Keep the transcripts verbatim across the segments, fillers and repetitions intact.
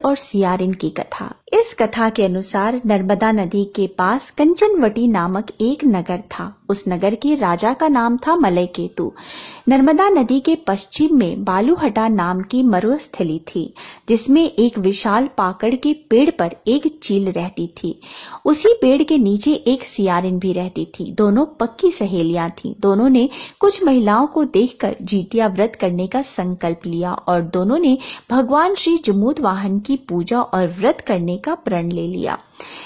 और सियारिन की कथा। इस कथा के अनुसार नर्मदा नदी के पास कंचनवटी नामक एक नगर था। उस नगर के राजा का नाम था मलयकेतु। नर्मदा नदी के पश्चिम में बालूहटा नाम की मरुस्थली थी, जिसमें एक विशाल पाकड़ के पेड़ पर एक चील रहती थी। उसी पेड़ के नीचे एक सियारिन भी रहती थी। दोनों पक्की सहेलियां थीं। दोनों ने कुछ महिलाओं को देखकर जितिया व्रत करने का संकल्प लिया और दोनों ने भगवान श्री जमूतवाहन की पूजा और व्रत करने का प्रण ले लिया।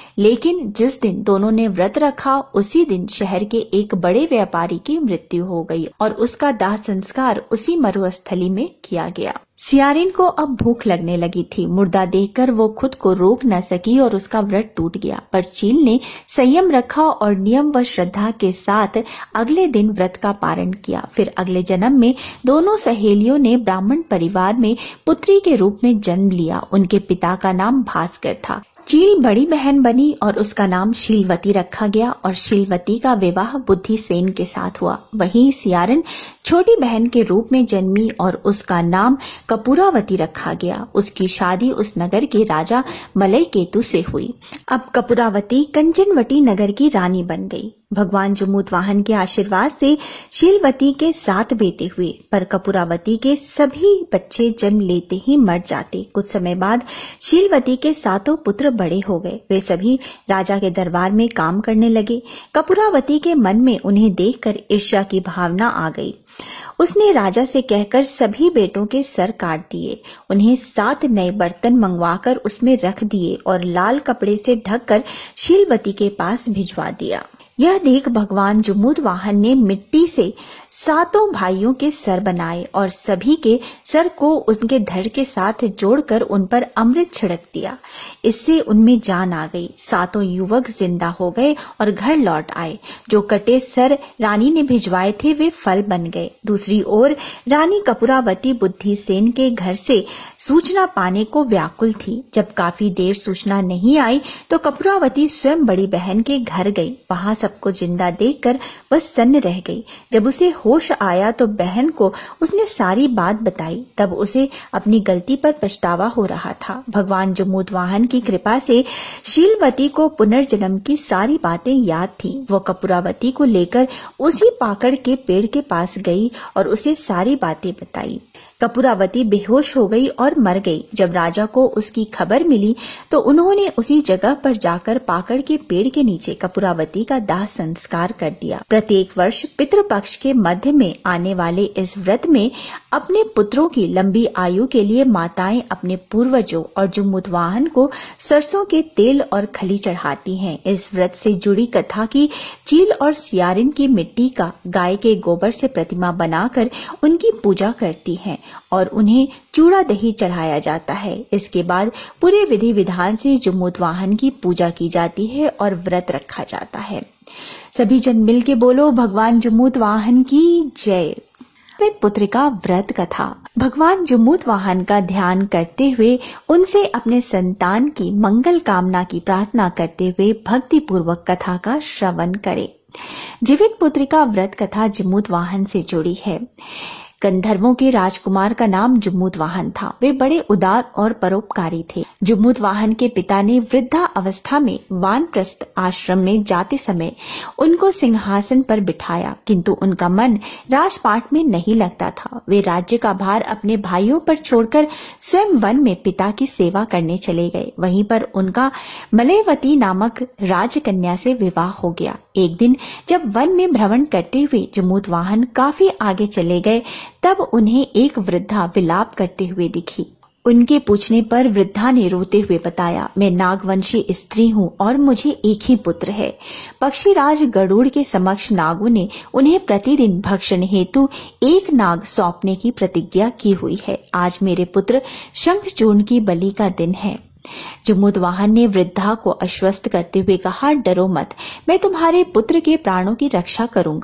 लेकिन जिस दिन दोनों ने व्रत रखा, उसी दिन शहर के एक बड़े व्यापारी की मृत्यु हो गई और उसका दाह संस्कार उसी मरुस्थली में किया गया। सियारिन को अब भूख लगने लगी थी। मुर्दा देखकर वो खुद को रोक न सकी और उसका व्रत टूट गया। पर चील ने संयम रखा और नियम व श्रद्धा के साथ अगले दिन व्रत का पारण किया। फिर अगले जन्म में दोनों सहेलियों ने ब्राह्मण परिवार में पुत्री के रूप में जन्म लिया। उनके पिता का नाम भास्कर था। चील बड़ी बहन बनी और उसका नाम शीलवती रखा गया और शीलवती का विवाह बुद्धिसेन के साथ हुआ। वहीं सियारिन छोटी बहन के रूप में जन्मी और उसका नाम कपूरावती रखा गया। उसकी शादी उस नगर के राजा मलयकेतु से हुई। अब कपूरावती कंचनवटी नगर की रानी बन गई। भगवान जमूतवाहन के आशीर्वाद से शीलवती के सात बेटे हुए, पर कपूरावती के सभी बच्चे जन्म लेते ही मर जाते। कुछ समय बाद शीलवती के सातों पुत्र बड़े हो गए। वे सभी राजा के दरबार में काम करने लगे। कपूरावती के मन में उन्हें देखकर ईर्ष्या की भावना आ गई। उसने राजा से कहकर सभी बेटों के सर काट दिए। उन्हें सात नए बर्तन मंगवाकर उसमें रख दिए और लाल कपड़े से ढककर शीलवती के पास भिजवा दिया। यह देख भगवान जमूतवाहन ने मिट्टी से सातों भाइयों के सर बनाए और सभी के सर को उनके धड़ के साथ जोड़कर उन पर अमृत छिड़क दिया। इससे उनमें जान आ गई। सातों युवक जिंदा हो गए और घर लौट आए। जो कटे सर रानी ने भिजवाए थे वे फल बन गए। दूसरी ओर रानी कपूरावती बुद्धिसेन के घर से सूचना पाने को व्याकुल थी। जब काफी देर सूचना नहीं आई तो कपूरावती स्वयं बड़ी बहन के घर गई। वहां सबको जिंदा देखकर वह सन्न रह गई। जब उसे होश आया तो बहन को उसने सारी बात बताई। तब उसे अपनी गलती पर पछतावा हो रहा था। भगवान जमूतवाहन की कृपा से शीलवती को पुनर्जन्म की सारी बातें याद थी। वो कपूरावती को लेकर उसी पाकड़ के पेड़ के पास गई और उसे सारी बातें बताई। कपूरावती बेहोश हो गई और मर गई। जब राजा को उसकी खबर मिली तो उन्होंने उसी जगह पर जाकर पाकड़ के पेड़ के नीचे कपूरावती का दाह संस्कार कर दिया। प्रत्येक वर्ष पितृपक्ष के मध्य में आने वाले इस व्रत में अपने पुत्रों की लंबी आयु के लिए माताएं अपने पूर्वजों और जमूतवाहन को सरसों के तेल और खली चढ़ाती हैं। इस व्रत से जुड़ी कथा की चील और सियारिन की मिट्टी का गाय के गोबर से प्रतिमा बनाकर उनकी पूजा करती हैं और उन्हें चूड़ा दही चढ़ाया जाता है। इसके बाद पूरे विधि विधान से जमूतवाहन की पूजा की जाती है और व्रत रखा जाता है। सभी जन मिल के बोलो भगवान जमूतवाहन की जय। पुत्र का व्रत कथा। भगवान जमूतवाहन का ध्यान करते हुए उनसे अपने संतान की मंगल कामना की प्रार्थना करते हुए भक्ति पूर्वक कथा का श्रवण करें। जीवित पुत्र का व्रत कथा जमूतवाहन से जुड़ी है। गंधर्वों के राजकुमार का नाम जमूतवाहन था। वे बड़े उदार और परोपकारी थे। जमूतवाहन के पिता ने वृद्धा अवस्था में वानप्रस्थ आश्रम में जाते समय उनको सिंहासन पर बिठाया, किंतु उनका मन राजपाट में नहीं लगता था। वे राज्य का भार अपने भाइयों पर छोड़कर स्वयं वन में पिता की सेवा करने चले गए। वहीं पर उनका मलयवती नामक राजकन्या से विवाह हो गया। एक दिन जब वन में भ्रमण करते हुए जमूतवाहन काफी आगे चले गए, तब उन्हें एक वृद्धा विलाप करते हुए दिखी। उनके पूछने पर वृद्धा ने रोते हुए बताया, मैं नागवंशी स्त्री हूँ और मुझे एक ही पुत्र है। पक्षीराज गरुड़ के समक्ष नागों ने उन्हें प्रतिदिन भक्षण हेतु एक नाग सौंपने की प्रतिज्ञा की हुई है। आज मेरे पुत्र शंखचूर्ण की बलि का दिन है। जमूतवाहन ने वृद्धा को आश्वस्त करते हुए कहा, डरो मत, मैं तुम्हारे पुत्र के प्राणों की रक्षा करूंगा।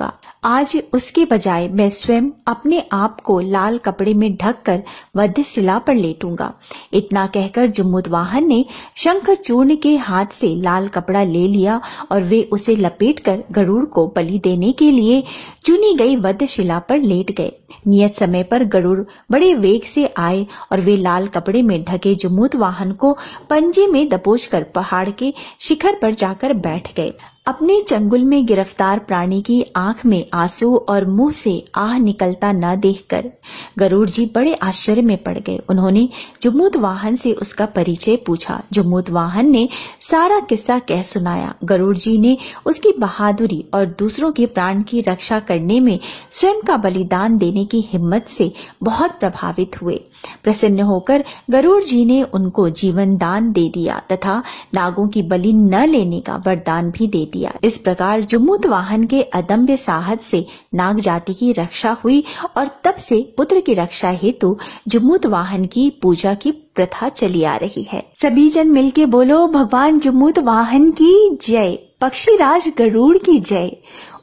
आज उसके बजाय मैं स्वयं अपने आप को लाल कपड़े में ढककर वध्यशिला पर लेटूंगा। इतना कहकर जम्बूद्वाहन ने शंखचूर्ण के हाथ से लाल कपड़ा ले लिया और वे उसे लपेटकर गरुड़ को बलि देने के लिए चुनी गई वध्यशिला पर लेट गए। नियत समय पर गरुड़ बड़े वेग से आए और वे लाल कपड़े में ढके जम्बूद्वाहन को पंजे में दबोचकर पहाड़ के शिखर पर जाकर बैठ गए। अपने चंगुल में गिरफ्तार प्राणी की आंख में आंसू और मुंह से आह निकलता न देखकर गरुड़ जी बड़े आश्चर्य में पड़ गए। उन्होंने जम्बूद्वाहन से उसका परिचय पूछा। जम्बूद्वाहन ने सारा किस्सा कह सुनाया। गरुड़ जी ने उसकी बहादुरी और दूसरों के प्राण की रक्षा करने में स्वयं का बलिदान देने की हिम्मत से बहुत प्रभावित हुए। प्रसन्न होकर गरुड़ जी ने उनको जीवन दान दे दिया तथा नागों की बलि न लेने का वरदान भी दे दिया। इस प्रकार जम्बूद्वाहन के अदम्य साहस से नाग जाति की रक्षा हुई और तब से पुत्र की रक्षा हेतु जम्बूद्वाहन की पूजा की प्रथा चली आ रही है। सभी जन मिलके बोलो भगवान जम्बूद्वाहन की जय, पक्षीराज गरुड़ की जय।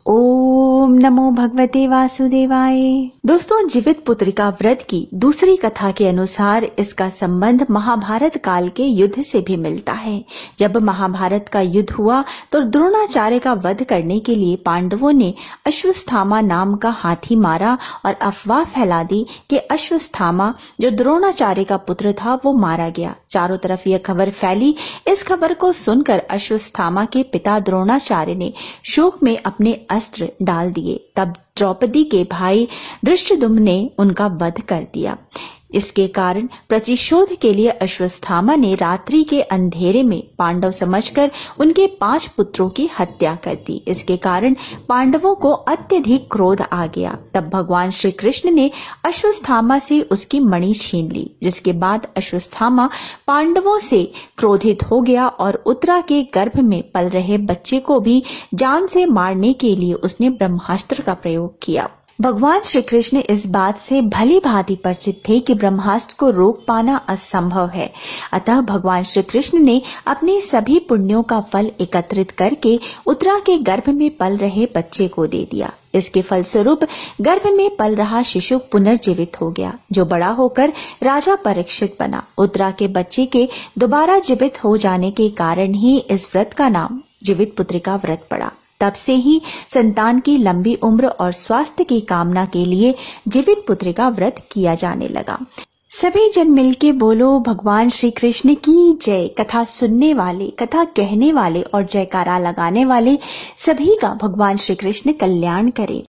ओम नमो भगवते वासुदेवाय। दोस्तों, जीवित पुत्रिका व्रत की दूसरी कथा के अनुसार इसका संबंध महाभारत काल के युद्ध से भी मिलता है। जब महाभारत का युद्ध हुआ तो द्रोणाचार्य का वध करने के लिए पांडवों ने अश्वत्थामा नाम का हाथी मारा और अफवाह फैला दी कि अश्वत्थामा जो द्रोणाचार्य का पुत्र था वो मारा गया। चारों तरफ यह खबर फैली। इस खबर को सुनकर अश्वत्थामा के पिता द्रोणाचार्य ने शोक में अपने अस्त्र डाल दिए। तब द्रौपदी के भाई धृष्टद्युम्न ने उनका वध कर दिया। इसके कारण प्रतिशोध के लिए अश्वत्थामा ने रात्रि के अंधेरे में पांडव समझकर उनके पांच पुत्रों की हत्या कर दी। इसके कारण पांडवों को अत्यधिक क्रोध आ गया। तब भगवान श्री कृष्ण ने अश्वत्थामा से उसकी मणि छीन ली, जिसके बाद अश्वत्थामा पांडवों से क्रोधित हो गया और उत्तरा के गर्भ में पल रहे बच्चे को भी जान से मारने के लिए उसने ब्रह्मास्त्र का प्रयोग किया। भगवान श्री कृष्ण इस बात से भली भांति परिचित थे कि ब्रह्मास्त्र को रोक पाना असंभव है। अतः भगवान श्री कृष्ण ने अपने सभी पुण्यों का फल एकत्रित करके उत्तरा के गर्भ में पल रहे बच्चे को दे दिया। इसके फलस्वरूप गर्भ में पल रहा शिशु पुनर्जीवित हो गया, जो बड़ा होकर राजा परीक्षित बना। उत्तरा के बच्चे के दोबारा जीवित हो जाने के कारण ही इस व्रत का नाम जीवित पुत्रिका व्रत पड़ा। तब से ही संतान की लंबी उम्र और स्वास्थ्य की कामना के लिए जीवित पुत्रिका व्रत किया जाने लगा। सभी जन मिलके बोलो भगवान श्री कृष्ण की जय। कथा सुनने वाले, कथा कहने वाले और जयकारा लगाने वाले सभी का भगवान श्री कृष्ण कल्याण करे।